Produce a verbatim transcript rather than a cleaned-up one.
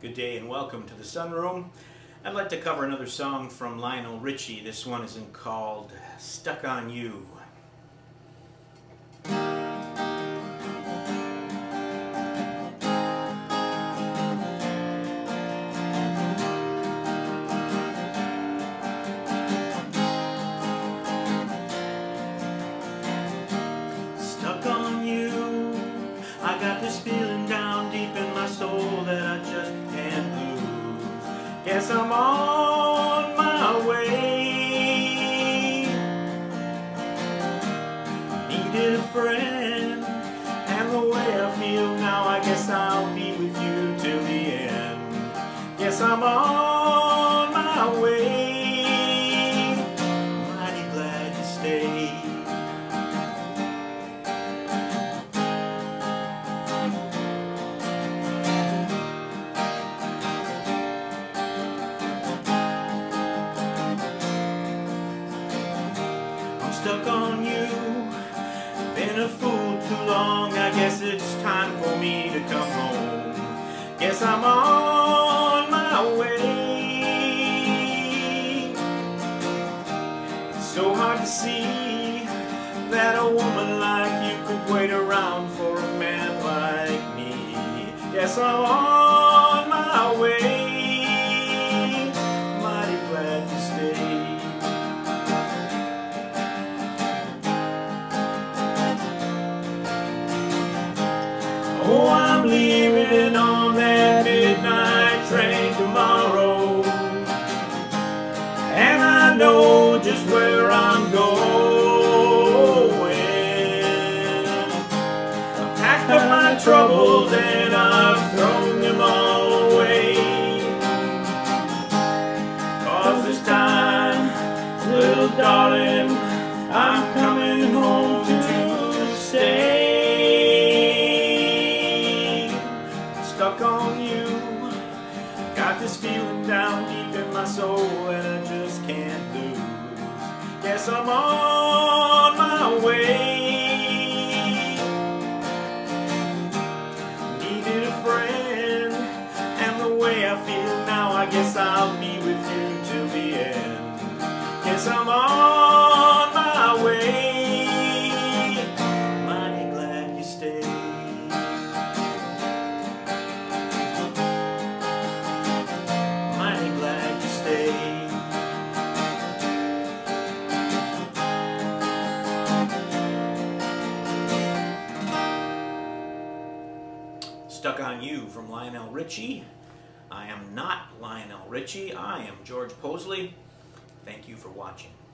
Good day and welcome to the Sunroom. I'd like to cover another song from Lionel Richie. This one is called Stuck on You. Stuck on you, I got this feeling down deep in my soul that I just can't lose. Guess I'm on my way. Needed a friend, and the way I feel now, I guess I'll be with you till the end. Guess I'm on my way. Mighty glad you stayed. Stuck on you, been a fool too long, I guess it's time for me to come home. Guess I'm on my way. It's so hard to see that a woman like you could wait around for a man like me. Guess I'm on my way. Mighty glad you stayed. Oh, I'm leaving on that midnight train tomorrow, and I know just where I'm going. I've packed up my troubles and I've thrown them all away. 'Cause this time, little darling, I'm coming home to stay. Stuck on you, got this feeling down deep in my soul that I just can't lose. Guess I'm on my way. Needed a friend, and the way I feel now, I guess I'll be with you till the end. Guess I'm on my way. Mighty glad you stayed. Stuck on You from Lionel Richie. I am not Lionel Richie. I am George Possley. Thank you for watching.